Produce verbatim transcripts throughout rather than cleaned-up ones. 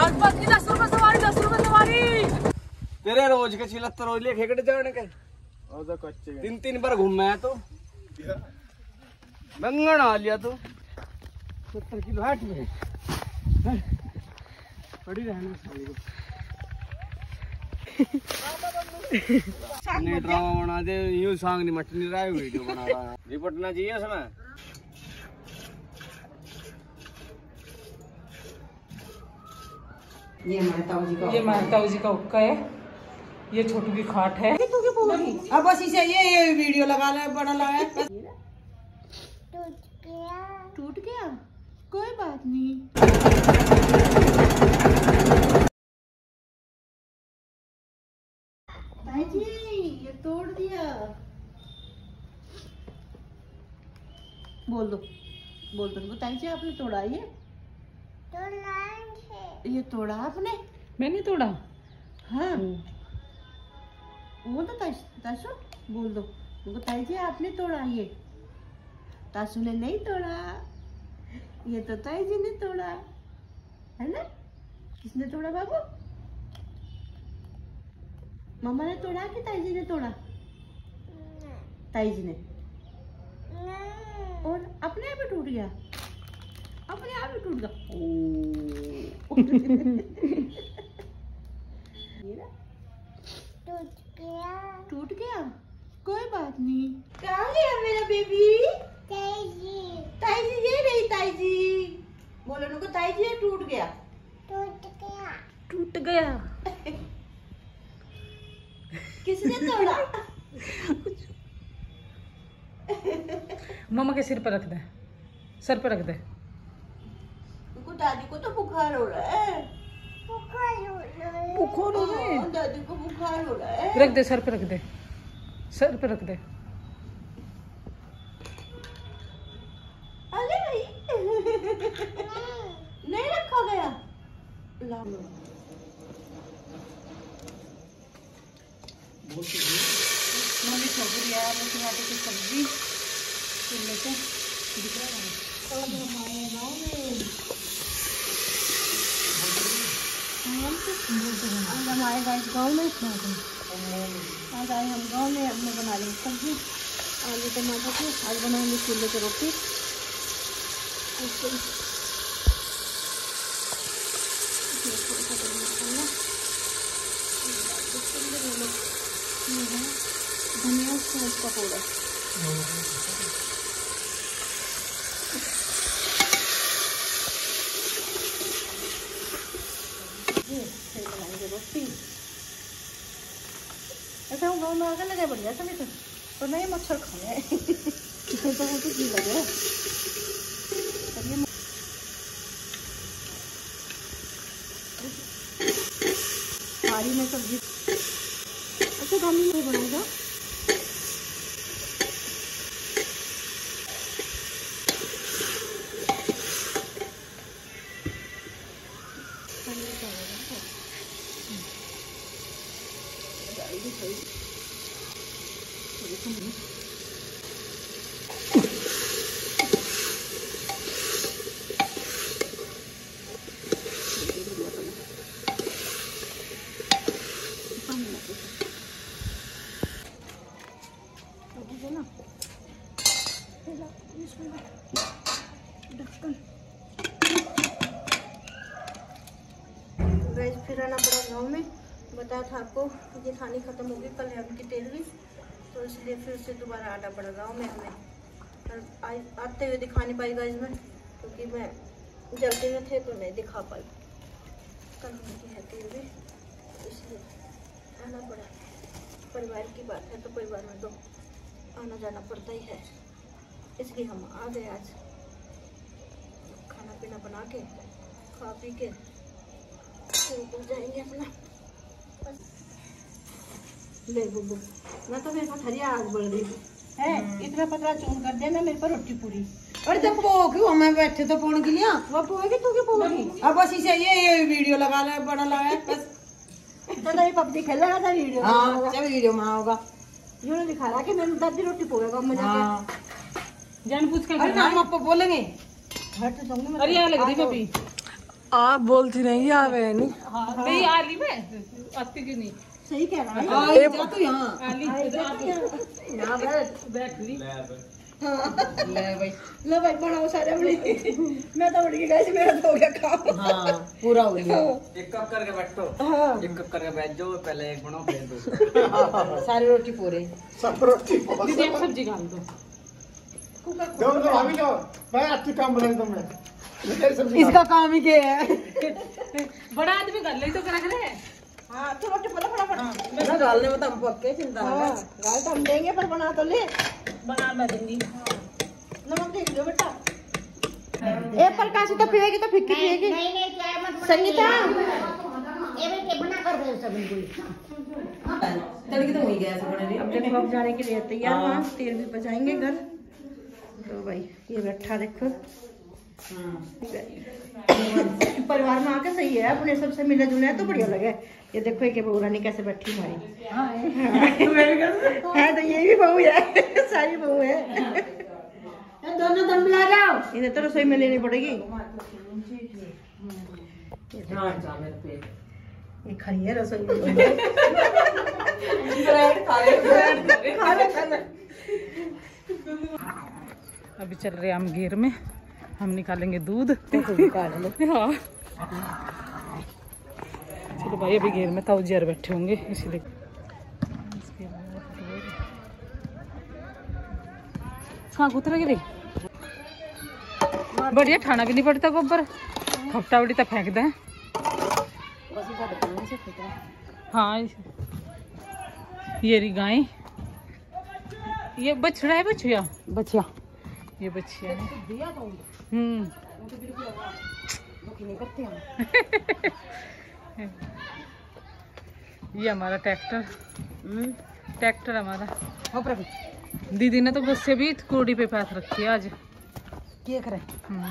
बस बस की दस रुपए सवारी दस रुपए सवारी तेरे रोज के छिहत्तर रोज ले खेकड़े जाने के और तो कच्चे तीन तीन बार घूम मैं तो बंगन आ लिया तू सत्तर किलो हट में पड़ी रहना साली को ने ड्रामा बना दे यूं सांग नहीं मटनी रहा है वीडियो बना रहा है रिपोर्टना चाहिए इसमें ये हमारे ताऊ जी का ये हमारे ताऊ जी का हुक्का है ये छोटू की खाट है अब बस इसे ये ये वीडियो लगा ले बड़ा लगा टूट गया टूट गया कोई बात नहीं भाई जी ये तोड़ दिया बोल दो बोल दो ताई जी आपने तोड़ा ये तोड़ा ये तोड़ा आपने मैंने तोड़ा हाँ बोल दो ताशु बोल दो ताई जी आपने तोड़ा ये ताशु ने नहीं तोड़ा ये तो ताई जी ने तोड़ा है ना किसने तोड़ा बाबू मम्मा ने तोड़ा कि ताई जी ने तोड़ा ताई जी ने और अपने आप ही टूट गया अपने आप ही टूट गया टूट गया टूट गया कोई बात नहीं कहाँ गया मेरा बेबी ताई जी ताई जी ये रही ताई जी बोलो उनको ताई जी टूट गया टूट गया टूट गया किसने तोड़ा मम्मा के सिर पर रख दे सर पर रख दे उनको दादी को तो बुखार हो रहा है बुखार हो रहा है बुखार हो रहा है दादी को बुखार हो रहा है रख दे सर पे रख दे सर पे रख दे अरे भाई नहीं रखा गया मम्मी छोड़ दिया लेकिन यहाँ पे कुछ सब्जी लेके दिख रहा है और हमारे गाँव में आज हमारे गाँव में आज आए हम गाँव में हमने बना ली सब्जी आलू टमाटर की आज बनाएंगे चूल्हे की रोटी धनिया का पाउडर रोटी ऐसा हम गाँव में आकर लगे बढ़िया समय तो पर नहीं मच्छर खाए तो वो तो जी लगे थाली में सब्जी अच्छा गामी नहीं बनाएगा फिर आना पड़ा गाँव में बताया था आपको ये थानी खत्म हो गई कल है उनकी तेरहवीं तो इसलिए फिर से दोबारा आना पड़ा गाँव में हमें और आते हुए दिखा नहीं पाई गाइस में क्योंकि मैं जल्दी में थे तो नहीं दिखा पाई कल उनकी है तेरहवीं इसलिए आना पड़ा परिवार की बात है तो परिवार में तो आना जाना पड़ता ही है इसलिए हम आ गए आज खाना पीना बना के खा पी के फिर जाएंगे अपना ले बुबू मैं तो मेरे पास हरिया आग बढ़ रही है इतना पतला चून कर देना मेरे पर रोटी पूरी और जब पोगी मैं बैठे तो पोड़ के लिया वो पोगी तू की पोगी अब बस इसे ये ये वीडियो लगा ले बड़ा लगा बस तो नहीं पबजी खेल रहा था वीडियो हाँ जब वीडियो में होगा यूं दिखा रहा कि मैंने दादी रोटी पोगेगा मजा के जान पूछ के अरे नाम आप बोलेंगे हट तो अरे यहाँ लग रही भाभी आप बोलती नहीं आवे नहीं नहीं आली में आती क्यों नहीं सही कह रहा है ए, तू यहाँ आली यहाँ बैठ बैठ ली ले भाई ले भाई बनाओ सारे अपनी मैं तो उठ गई गाइस मेरा तो हो गया काम हाँ पूरा हो गया एक कप करके बैठो हाँ एक कप करके बैठ जाओ पहले एक बनाओ फिर दूसरा सारी रोटी पूरे सब रोटी दीदी एक सब्जी डाल दो दो दो अभी लो मैं अच्छी काम बना दूं मैं इसका काम ही क्या है बड़ा आदमी कर ले तो कर रहे हाँ तो रोटी पता फटाफट ना डालने में तो हम पक्के चिंता हाँ गाइस हम देंगे पर बना तो ले बना मैं दूंगी नमक देख लो बेटा ए प्रकाश तो पिएगी तो फिक्की पिएगी नहीं नहीं चाय मत संगीता ए बेटे बना कर दे सब बिल्कुल तड़की तो हो गया ऐसा बना रही अब देखो अब जाने के लिए तैयार वहाँ तेल भी बचाएंगे घर तो भाई ये बैठा देखो परिवार में आके सही है अपने सबसे मिले जुले हैं तो बढ़िया लगे ये देखो ये बहू रानी कैसे बैठी हमारी है तो ये भी बहू है सारी बहू है दोनों दम ला जाओ इन्हें तो रसोई में लेनी पड़ेगी ये खड़ी है रसोई में अभी चल रहे हम घेर में हम निकालेंगे दूध हाँ चलो भाई अभी घेर में ताऊ जी बैठे होंगे इसलिए कहाँ उतर गिरी बढ़िया ठाना भी नहीं पड़ता गोबर खपटा उड़ी तो फेंक दे हाँ ये रही गाय ये बछड़ा है बछिया बच्चिया ये बछिया है हम्म ये हमारा ट्रैक्टर ट्रैक्टर हमारा दीदी ने तो गुस्से भी कोड़ी पे पैस रखी है आज क्या करे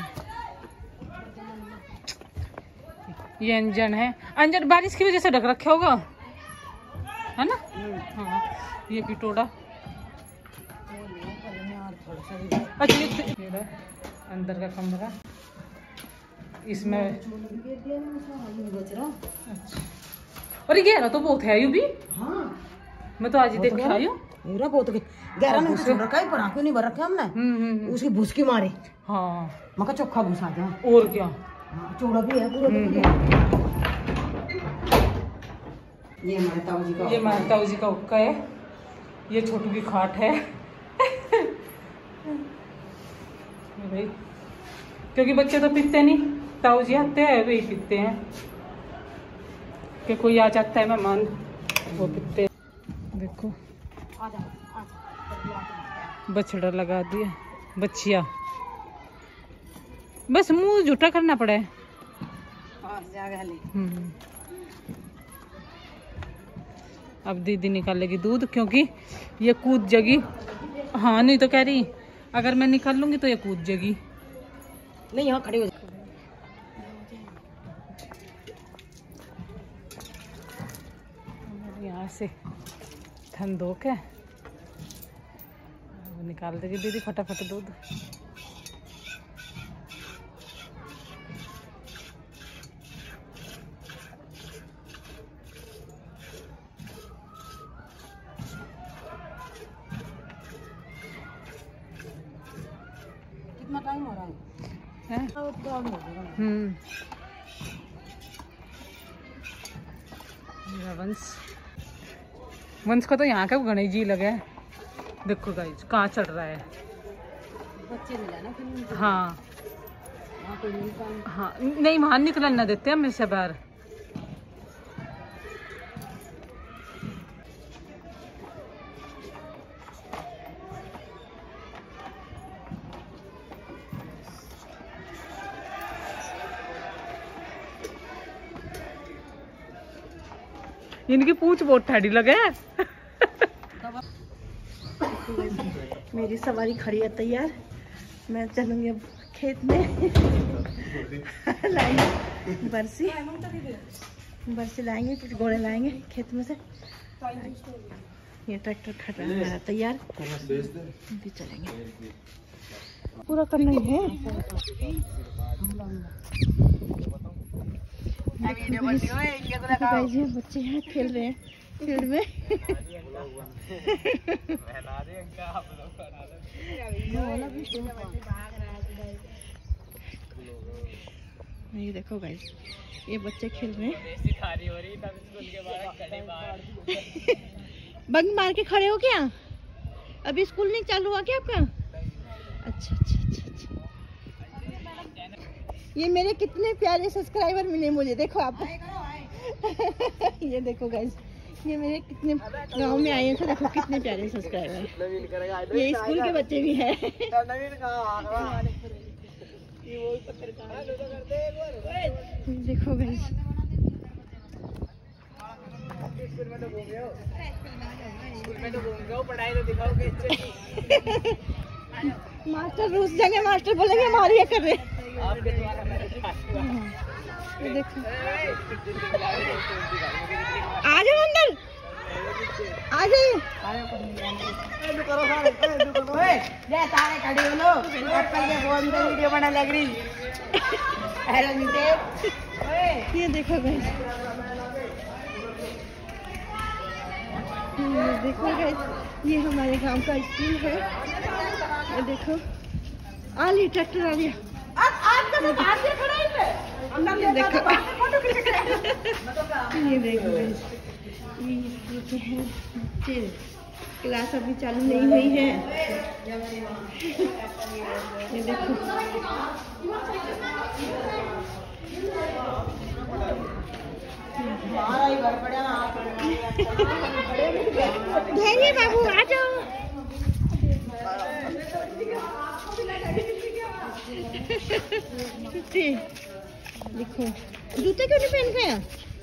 ये इंजन है इंजन बारिश की वजह से ढक रखा होगा है ना हाँ ये पिटोड़ा अच्छा ये अंदर का कमरा इसमें अच्छा और ये गहरा तो बहुत है यू भी हाँ मैं तो आज ही देख के आई हूँ पूरा बहुत गहरा नहीं छोड़ रखा है पर आंखों नहीं भर रखे हमने हम्म उसकी भूसकी मारे हाँ मका चोखा घुसा दे और क्या चौड़ा भी है पूरा भी है ये हमारे ताऊ जी का ये हमारे ताऊ जी का हुक्का है ये छोटू की खाट है भाई क्योंकि बच्चे तो पीते नहीं ताऊ जी आते हैं वही पीते हैं कि कोई आ जाता है मेहमान वो पीते हैं देखो बछड़ा लगा दिया बच्चिया बस मुंह झूठा करना पड़ा है हम्म। अब दीदी निकालेगी दूध क्योंकि ये कूद जगी हाँ नहीं तो कह रही अगर मैं निकाल लूंगी तो ये कूद जगी नहीं यहाँ खड़ी हो यहाँ से थन धो के निकाल देगी दीदी फटाफट दूध कितना टाइम हो रहा है हम्म वंश वंश का तो यहाँ का गणेश जी लगा है देखो गाइस कहाँ चढ़ रहा है बच्चे मिला ना फिर हाँ वहाँ कोई नहीं काम हाँ नहीं वहाँ निकलने ना देते हम इससे बाहर इनकी पूंछ बहुत ठाड़ी लगे मेरी सवारी खड़ी है तैयार मैं चलूंगी अब खेत में लाएंगे बरसी बरसी लाएंगे कुछ घोड़े लाएंगे खेत में से ये ट्रैक्टर खड़ा है हमारा तैयार भी चलेंगे पूरा करना ही है गाइस ये बच्चे हैं खेल रहे हैं फील्ड में। ये देखो गाइस ये बच्चे खेल रहे हैं। बंक मार के खड़े हो क्या? अभी स्कूल नहीं चालू हुआ क्या आपका? अच्छा अच्छा अच्छा अच्छा। ये मेरे कितने प्यारे सब्सक्राइबर मिले मुझे, देखो आप। ये देखो गाइस ये मेरे कितने गांव में आए हैं तो देखो कितने प्यारे सब्सक्राइबर। ये स्कूल के बच्चे भी हैं। देखो गाइस मास्टर रूस जाएंगे, मास्टर बोलेंगे हमारी ये कर रहे। ये देखो आ जाओ अंदर, आ जाइए। वीडियो बना लग रही। ये देखो गाइस ये देखो गाइस ये हमारे गांव का स्कूल है। ये देखो आ ली ट्रैक्टर आ गया। ये देखो ये देखो गाइस ये है बच्चे, क्लास अभी चालू नहीं हुई है। ये देखो धैर्य बाबू आ जाओ। देखो जूते क्यों नहीं पहन गया?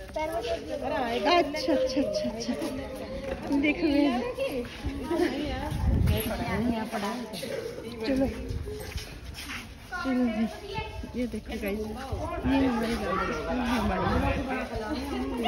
अच्छा अच्छा अच्छा अच्छा देखो चलो चलो ये देखो गाइस ये हमारे गाँव का स्कूल है हमारे। ये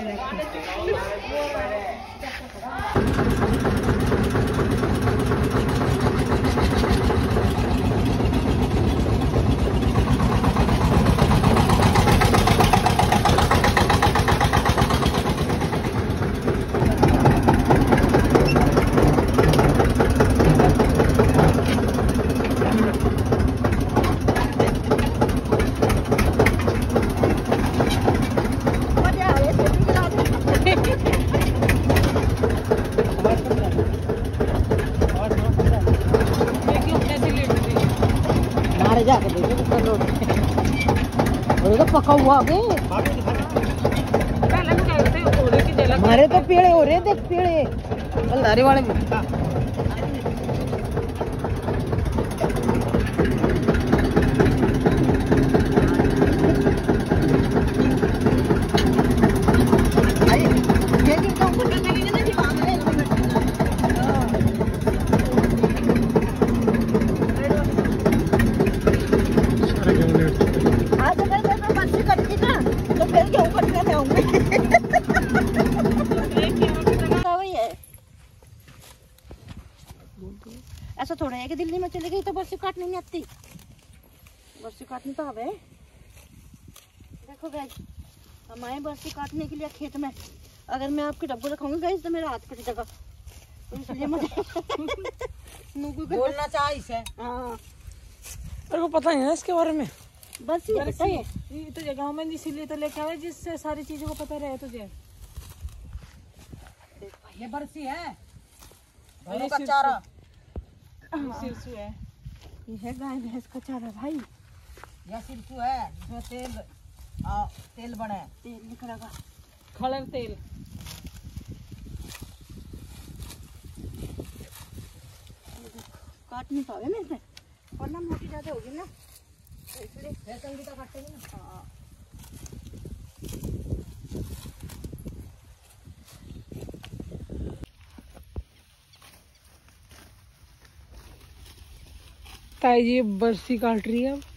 तो पका हुआ हमारे तो पेड़ हो रहे, देख पेड़ अल्लाह वाले भी। ऐसा थोड़ा है कि दिल्ली में चली गई तो बरसी काटने नहीं आती, बरसी काटनी तो हवे। देखो गाइस हम आए बरसी काटने के लिए खेत में। अगर मैं आपके डब्बू रखाऊंगी गाइस तो मेरा हाथ कट जाएगा, तो इसलिए मुझे बोलना चाहिए। हाँ तेरे को पता ही है इसके बारे में? बस ये पता है ये तो जगह में इसीलिए तो लेके आए जिससे सारी चीजों को पता रहे तुझे। ये बरसी है ये का चारा, सिरसू है, ये है गाय भैंस का चारा भाई। यह सिरसू है जिसमें तेल आ, तेल बने, तेल निकलेगा, खड़र तेल। काट नहीं पावे मैं इसे, वरना मोटी ज्यादा होगी ना तो इसलिए संगीता काटेगी ना। हाँ ताई जी बरसी काट रही है अब।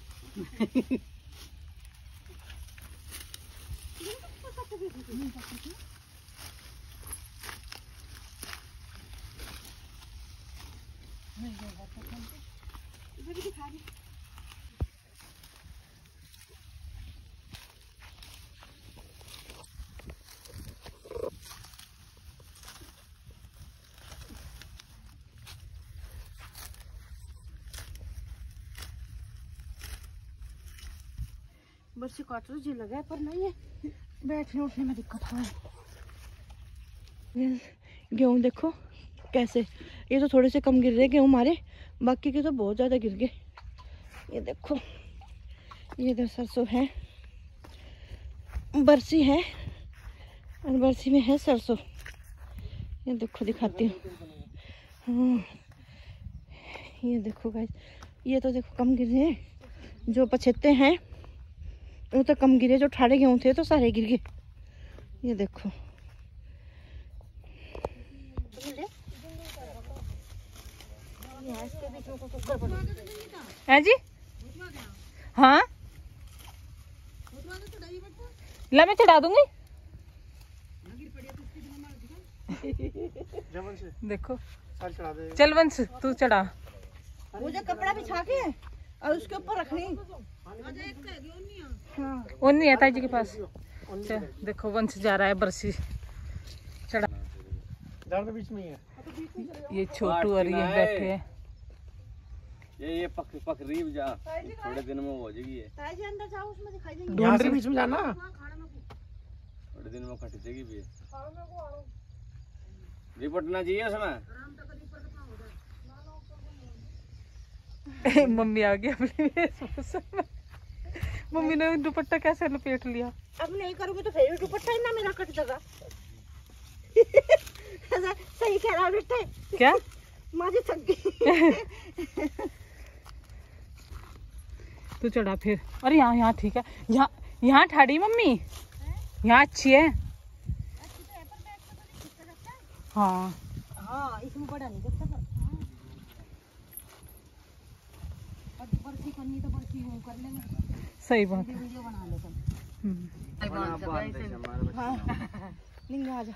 बरसी काट लो जी लगा पर नहीं है, बैठने उठने में दिक्कत है। गेहूँ देखो कैसे, ये तो थोड़े से कम गिर रहे गेहूँ हमारे, बाकी के तो बहुत ज़्यादा गिर गए। ये देखो, ये इधर सरसों है, बरसी है और बरसी में है सरसों। ये देखो दिखाती हूँ। हाँ ये देखो गाइस, ये तो देखो कम गिर रहे हैं, जो पछेते हैं वो तो कम गिरे, जो ठाड़े गेहूँ थे तो सारे गिर गए। ये देखो है जी। हाँ ला मैं चढ़ा दूंगी। देखो चल वंश तू चढ़ा। मुझे कपड़ा बिछा के और उसके ऊपर रखनी। हाँ वो नहीं है ताई जी के पास। चल देखो वंश जा रहा है बरसी चढ़ा। बीच में है ये छोटू और ये बैठे हैं। ये ये पक पक रीब जा, थोड़े दिन में हो जाएगी। ये ताई जी अंदर जाओ, उसमें दिखाई देंगे। ढूंढ रही बीच में जाना, थोड़े दिन में कट जाएगी भी। रिपटना चाहिए उसमें। मम्मी आ गई अपनी वेशभूषा में। मम्मी ने दुपट्टा कैसे लपेट लिया। अब नहीं करोगे तो फिर दुपट्टा ही ना मेरा कट जाएगा। सही कह रहा बेटे। क्या माजी थक गई। तू चढ़ा फिर। अरे यहाँ यहाँ ठीक है, यहाँ यहाँ ठाड़ी मम्मी, यहाँ अच्छी है। हाँ हाँ इसमें बड़ा नहीं करता पर बरसी करनी तो बरसी हूँ कर लेंगे। सही बात है। वीडियो बना लेते हैं। हाँ निंगा आ जा।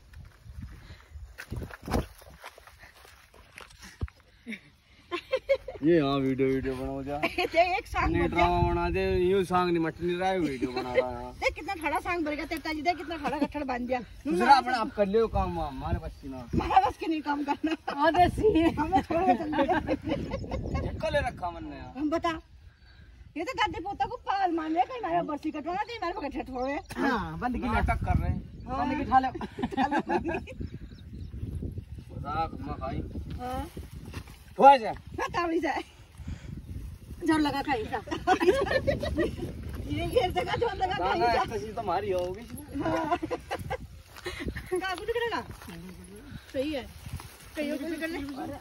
ये हाँ वीडियो वीडियो बनाओ जा। एक सांग नहीं ड्रामा बना दे, यूं सांग नहीं मट नहीं रहा है, वीडियो बना रहा है। देख कितना खड़ा सांग भर गया तेरे ताजी, देख कितना खड़ा गठड़ बांध दिया। दूसरा अपने आप कर लियो काम, हमारे बस की ना। हमारा बस के नहीं काम करना। हमें छोड़ के चल जाए। कल रखा मैंने यार। हम बता, ये तो दादी पोता को पागल मान रहे, कहीं हमारा बरसी कटवाना, कहीं हमारे बगैर ठोड़े। हाँ बंद की नाटक कर रहे हैं। बंद की खा लो। राख मखाई। हाँ हो जा। ना कावड़ी जाए। जोर लगा खाई जा। ये घेर जगह जोर लगा खाई गाना जा। एक कसी तो हमारी होगी। हाँ। कहाँ कुछ करेगा? सही है। कहीं कुछ कर ले।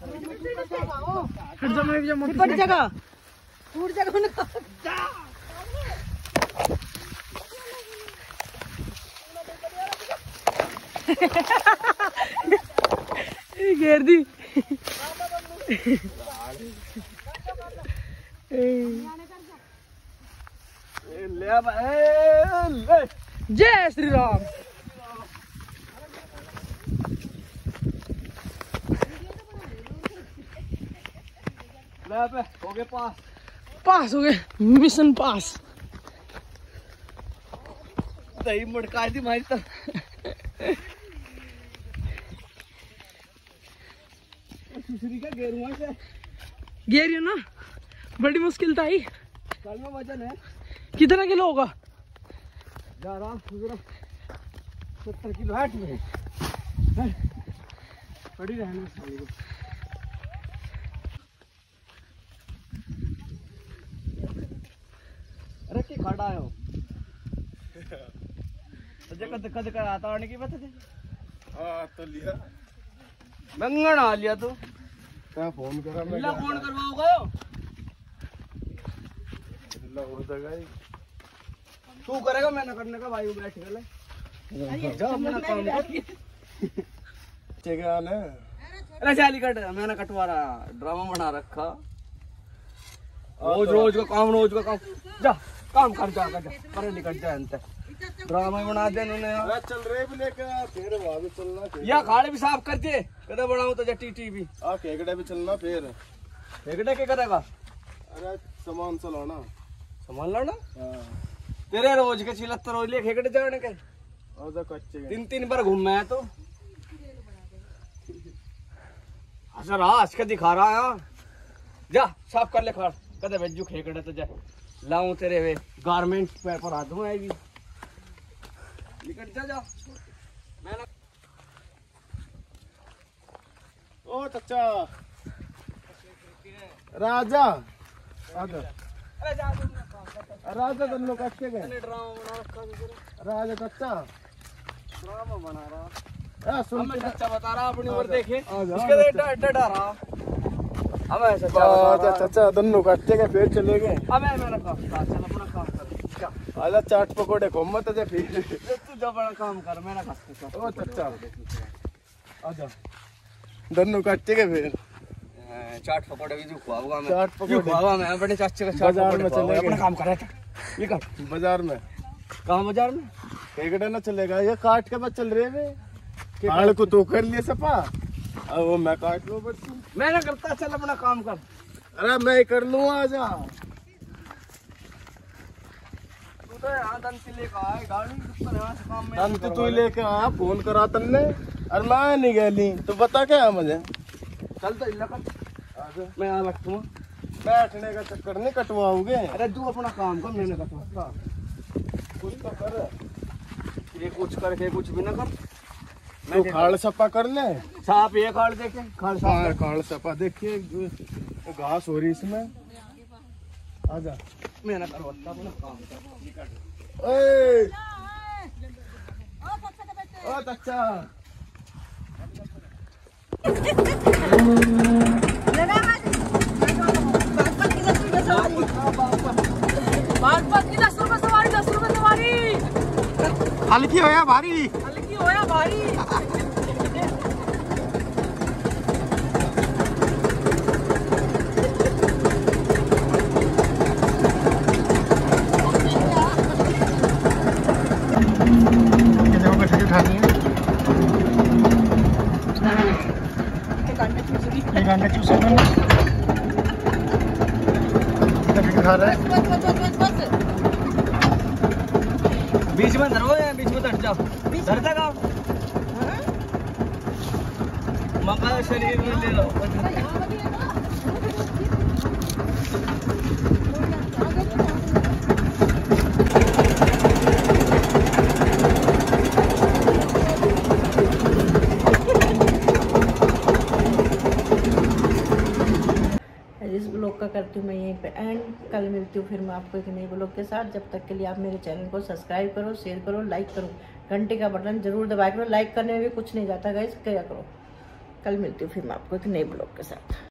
फिर जब मैं भी जब निपट जगह। फूट जगह ना। जा। घेर दी। ले अब ए ले। जय श्री राम। ले अब हो गए पास। पास हो गए, मिशन पास। दही मटका दी मारी तो। दूसरी का गेरुआ से गेरियो ना, बड़ी मुश्किल था ही। कल में वजन है कितना किलो होगा? जा रहा गुजरा सत्तर किलो हाट में पड़ी रहना चाहिए। अरे की खड़ा है वो कद कद कर आता आने की बात है। हाँ तो लिया मंगन आ लिया तू क्या फोन करा मैं फोन करवाओगे हो जाएगा तू करेगा मैंने करने का भाई बैठ गए जा अपना काम कर ठीक है ना। अरे जाली कट मैंने कटवा रहा ड्रामा बना रखा रोज रोज का काम रोज का काम जा काम कर जा कर जा पर निकट जा अंत ड्रामा बना दे इन्होंने चल रहे भी लेके फिर भाभी चलना या खाड़े भी साफ कर दे कदे बनाऊं तो जटी टीवी आ फेगड़े भी चलना फिर फेगड़े के करेगा। अरे सामान चलाना सामान लाना तेरे रोज के छिहत्तर रोज ले फेगड़े जाने के और तो कच्चे तीन तीन बार घूमे है तो अच्छा आज का दिखा रहा है जा साफ कर ले खाड़ कदे भेजू फेगड़े तो जा लाऊं तेरे वे गारमेंट पेपर आ दूं आएगी निकट जा जा मैं ना ओ चाचा राजा राजा अरे जा तू राजा तुम लोग कच्चे गए ड्रामा बना रखा है राजा चाचा ड्रामा बना रहा आ, सुन मैं सच्चा बता रहा अपनी उम्र देखे आ जा, उसके लिए डर डर रहा अब मैं सच्चा बता राजा रहा चाचा दोनों कच्चे गए फिर चले गए अब मैं मेरा काम कर चल अपना काम कर क्या आजा चाट पकोड़े घूमत जा फिर तू जो बड़ा काम कर मेरा काम ओ चाचा आजा दोनों कच्चे गए फिर चाट पकोड़े भी जो खुआऊंगा मैं चाट पकोड़े। खुआऊंगा मैं अपने चाचे का चाट बाजार में पकोड़े चले अपना गए। काम कर रहा था ये कर बाजार में कहाँ बाजार में टेकड़े ना चलेगा ये काट के बाद चल रहे वे काल को तो कर लिए सपा अब वो मैं काट लूं बच्ची मैं ना करता चल अपना काम कर अरे मैं कर लूं आजा तू तो यहाँ दंती लेकर आए गाड़ी पर यहाँ से काम में अंत तू लेके आया फोन करा तन्ने अरे मैं नहीं गली तो बता क्या मुझे चल तो इल्ला कर आजा मैं यहाँ बैठूंगा बैठने का चक्कर नहीं कटवाओगे अरे तू अपना काम कर मैंने कटवा कुछ तो कर ये कुछ करके कुछ भी ना कर तू खाड़ सपा कर ले साफ ये खाड़ देखे खाड़ साफ खाड़ खाड़ सपा देखिए घास हो रही इसमें आजा मैं ना करवाता अपना काम कर ओए ओ चाचा हल्की हो या भारी हल्की होया भारी खा रहा है बीच में धरो या बीच में धर जाओ धर जाओ मका शरीर में ले लो इस ब्लॉग का करती हूँ मैं यहीं पे एंड कल मिलती हूँ फिर मैं आपको एक नए ब्लॉग के साथ। जब तक के लिए आप मेरे चैनल को सब्सक्राइब करो, शेयर करो, लाइक करो, घंटे का बटन जरूर दबाया करो। लाइक करने में भी कुछ नहीं जाता गाइस, क्या करो। कल मिलती हूँ फिर मैं आपको एक नए ब्लॉग के साथ।